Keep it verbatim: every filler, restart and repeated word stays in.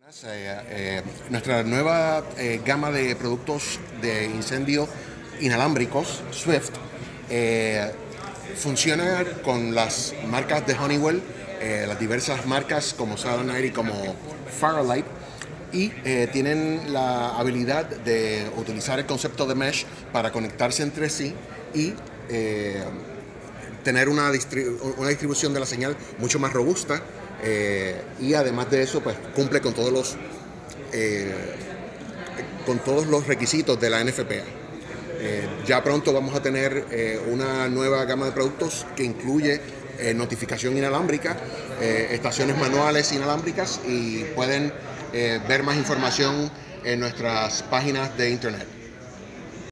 Eh, eh, nuestra nueva eh, gama de productos de incendio inalámbricos, Swift, eh, funciona con las marcas de Honeywell, eh, las diversas marcas como Silent Night y como Firelight, y eh, tienen la habilidad de utilizar el concepto de mesh para conectarse entre sí y eh, tener una, distribu una distribución de la señal mucho más robusta, eh, y además de eso pues cumple con todos los eh, con todos los requisitos de la N F P A. Eh, ya pronto vamos a tener eh, una nueva gama de productos que incluye eh, notificación inalámbrica, eh, estaciones manuales inalámbricas, y pueden eh, ver más información en nuestras páginas de internet.